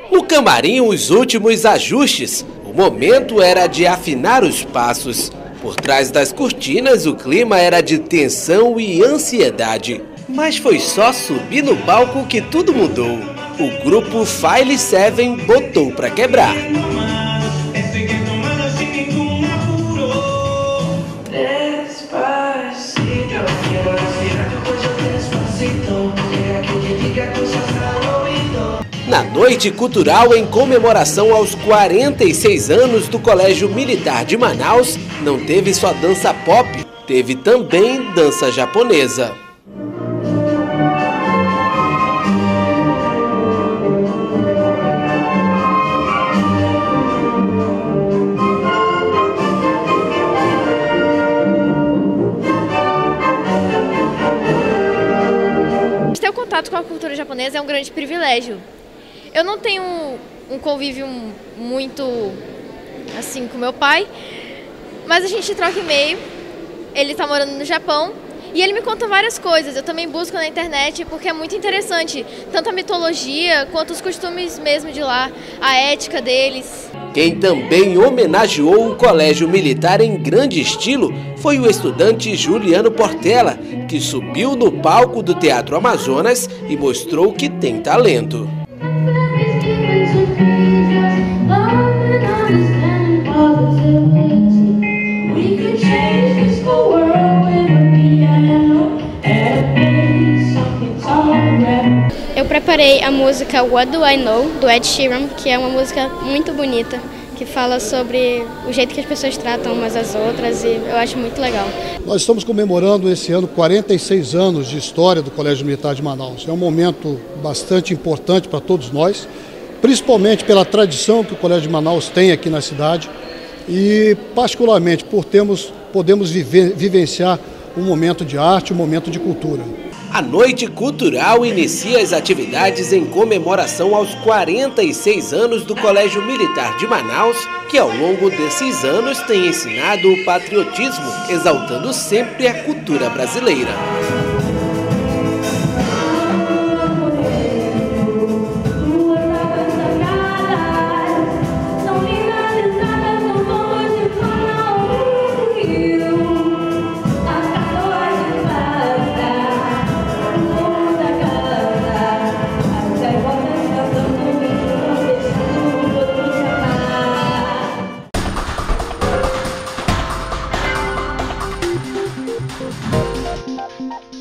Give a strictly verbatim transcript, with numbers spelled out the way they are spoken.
No camarim, os últimos ajustes. O momento era de afinar os passos. Por trás das cortinas, o clima era de tensão e ansiedade. Mas foi só subir no palco que tudo mudou. O grupo File Seven botou pra quebrar. Na noite cultural em comemoração aos quarenta e seis anos do Colégio Militar de Manaus, não teve só dança pop, teve também dança japonesa. Ter contato com a cultura japonesa é um grande privilégio. Eu não tenho um convívio muito assim com meu pai, mas a gente troca e-mail. Ele está morando no Japão e ele me conta várias coisas. Eu também busco na internet porque é muito interessante, tanto a mitologia quanto os costumes mesmo de lá, a ética deles. Quem também homenageou o Colégio Militar em grande estilo foi o estudante Juliano Portela, que subiu no palco do Teatro Amazonas e mostrou que tem talento. Eu preparei a música What Do I Know, do Ed Sheeran, que é uma música muito bonita, que fala sobre o jeito que as pessoas tratam umas às outras e eu acho muito legal. Nós estamos comemorando esse ano quarenta e seis anos de história do Colégio Militar de Manaus. É um momento bastante importante para todos nós, principalmente pela tradição que o Colégio de Manaus tem aqui na cidade e particularmente por termos, podemos viver, vivenciar um momento de arte, um momento de cultura. A noite cultural inicia as atividades em comemoração aos quarenta e seis anos do Colégio Militar de Manaus, que ao longo desses anos tem ensinado o patriotismo, exaltando sempre a cultura brasileira. We'll be right back.